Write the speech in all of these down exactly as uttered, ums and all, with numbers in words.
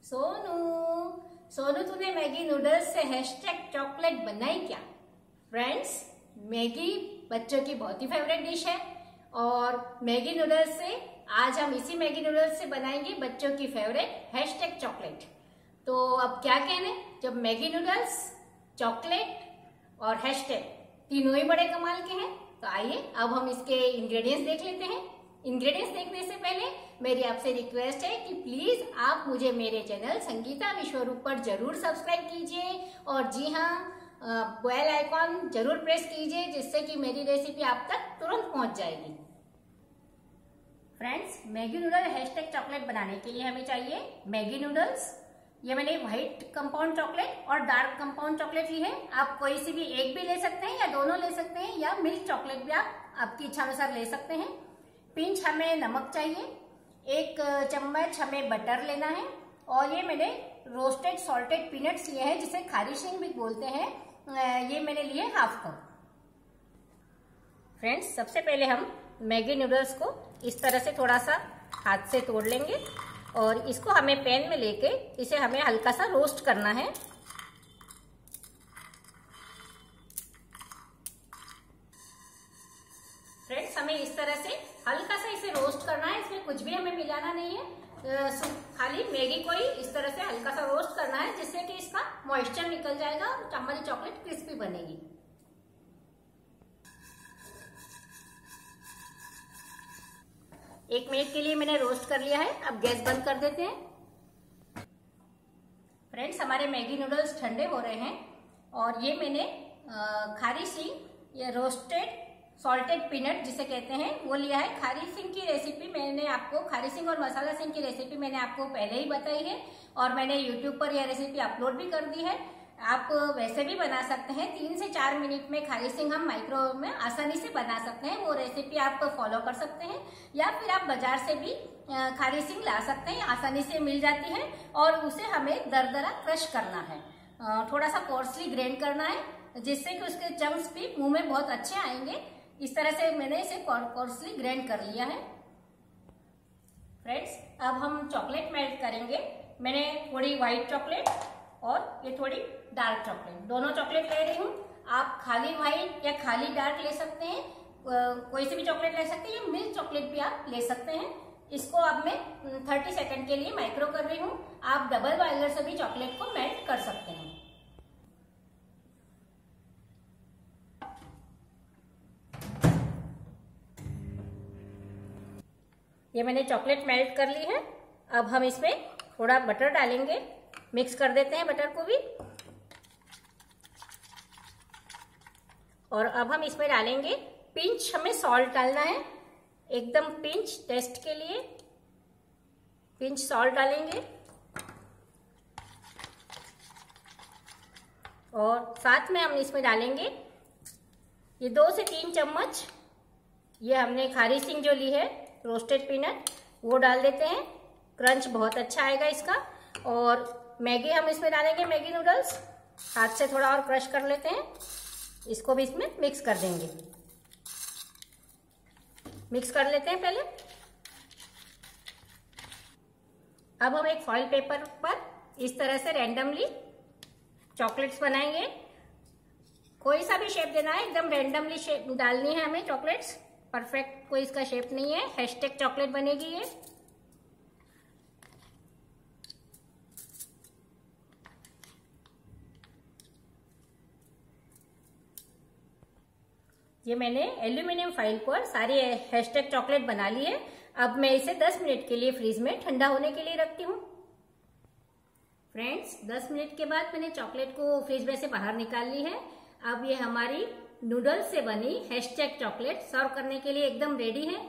सोनू सोनू तूने Maggi noodles से hashtag chocolate बनाई क्या? फ्रेंड्स, मैगी बच्चों की बहुत ही फेवरेट डिश है और मैगी नूडल्स से आज हम इसी मैगी नूडल्स से बनाएंगे बच्चों की फेवरेट हैशटैग चॉकलेट। तो अब क्या कहने, जब मैगी नूडल्स, चॉकलेट और हैशटैग तीनों ही बड़े कमाल के हैं, तो आइए अब हम इसके इंग्रेडिएंट्स देख लेते हैं। इंग्रेडिएंट्स देखने से पहले मेरी आपसे रिक्वेस्ट है कि प्लीज आप मुझे मेरे चैनल संगीता विश्वरूप पर जरूर सब्सक्राइब कीजिए और जी हाँ, बेल आइकॉन जरूर प्रेस कीजिए जिससे कि मेरी रेसिपी आप तक तुरंत पहुंच जाएगी। Friends, Maggi noodle hashtag chocolate बनाने के लिए हमें चाहिए मैगी नूडल्स। ये मैंने व्हाइट कंपाउंड चॉकलेट और डार्क कंपाउंड चॉकलेट ली है। आप कोई सी भी एक भी ले सकते हैं या दोनों ले सकते हैं या मिल्क चॉकलेट भी आप आपकी इच्छा अनुसार ले सकते हैं। पिंच हमें नमक चाहिए, एक चम्मच हमें बटर लेना है और ये मैंने रोस्टेड सॉल्टेड पीनट्स लिए हैं जिसे खारिशिंग भी बोलते हैं, ये मैंने लिए हाफ कप। फ्रेंड्स, सबसे पहले हम मैगी नूडल्स को इस तरह से थोड़ा सा हाथ से तोड़ लेंगे और इसको हमें पैन में लेके इसे हमें हल्का सा रोस्ट करना है। फ्रेंड्स, हमें इस तरह से हल्का सा इसे रोस्ट करना है, इसमें कुछ भी हमें मिलाना नहीं है, खाली मैगी को ही इस तरह से हल्का सा रोस्ट करना है जिससे कि इसका मॉइस्चर निकल जाएगा और हमारी चॉकलेट क्रिस्पी बनेगी। एक मिनट के लिए मैंने रोस्ट कर लिया है, अब गैस बंद कर देते हैं। फ्रेंड्स, हमारे मैगी नूडल्स ठंडे हो रहे हैं और ये मैंने खारी सिंग या रोस्टेड सॉल्टेड पीनट जिसे कहते हैं वो लिया है। खारी सिंग की रेसिपी मैंने आपको, खारी सिंग और मसाला सिंग की रेसिपी मैंने आपको पहले ही बताई है और मैंने यूट्यूब पर यह रेसिपी अपलोड भी कर दी है। आप वैसे भी बना सकते हैं, तीन से चार मिनट में खारी सिंग हम माइक्रोवेव में आसानी से बना सकते हैं। वो रेसिपी आप फॉलो कर सकते हैं या फिर आप बाजार से भी खारी सिंग ला सकते हैं, आसानी से मिल जाती है और उसे हमें दरदरा क्रश करना है, थोड़ा सा कोर्सली ग्राइंड करना है जिससे कि उसके चंक्स भी मुंह में बहुत अच्छे आएंगे। इस तरह से मैंने इसे कोर्सली ग्राइंड कर लिया है। फ्रेंड्स, अब हम चॉकलेट मेल्ट करेंगे। मैंने थोड़ी व्हाइट चॉकलेट और ये थोड़ी डार्क चॉकलेट, दोनों चॉकलेट ले रही हूँ। आप खाली व्हाइट या खाली डार्क ले सकते हैं, कोई सी भी चॉकलेट ले सकते हैं या मिल्क चॉकलेट भी आप ले सकते हैं। इसको अब मैं तीस सेकंड के लिए माइक्रो कर रही हूँ। आप डबल बॉयलर से भी चॉकलेट को मेल्ट कर सकते हैं। ये मैंने चॉकलेट मेल्ट कर ली है। अब हम इसमें थोड़ा बटर डालेंगे, मिक्स कर देते हैं बटर को भी। और अब हम इसमें डालेंगे पिंच, हमें सॉल्ट डालना है, एकदम पिंच टेस्ट के लिए पिंच सॉल्ट डालेंगे और साथ में हम इसमें डालेंगे ये दो से तीन चम्मच, ये हमने खारी सिंग जो ली है रोस्टेड पीनट वो डाल देते हैं। क्रंच बहुत अच्छा आएगा इसका। और मैगी हम इसमें डालेंगे, मैगी नूडल्स हाथ से थोड़ा और क्रश कर लेते हैं, इसको भी इसमें मिक्स कर देंगे। मिक्स कर लेते हैं पहले। अब हम एक फॉइल पेपर पर इस तरह से रैंडमली चॉकलेट्स बनाएंगे। कोई सा भी शेप देना है, एकदम रैंडमली शेप डालनी है हमें चॉकलेट्स, परफेक्ट कोई इसका शेप नहीं है। हैशटैग चॉकलेट बनेगी ये। ये मैंने एल्यूमिनियम फाइल पर सारी हैशटैग चॉकलेट बना ली है। अब मैं इसे दस मिनट के लिए फ्रीज में ठंडा होने के लिए रखती हूँ। फ्रेंड्स, दस मिनट के बाद मैंने चॉकलेट को फ्रीज में से बाहर निकाल ली है। अब ये हमारी नूडल्स से बनी हैशटैग चॉकलेट सर्व करने के लिए एकदम रेडी है।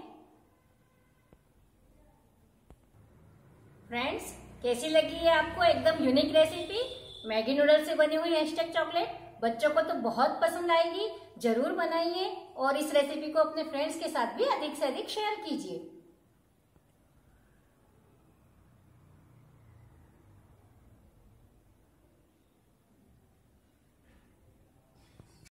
फ्रेंड्स, कैसी लगी है आपको एकदम यूनिक रेसिपी मैगी नूडल्स से बनी हुई हैशटैग चॉकलेट? बच्चों को तो बहुत पसंद आएगी, जरूर बनाइए और इस रेसिपी को अपने फ्रेंड्स के साथ भी अधिक से अधिक शेयर कीजिए।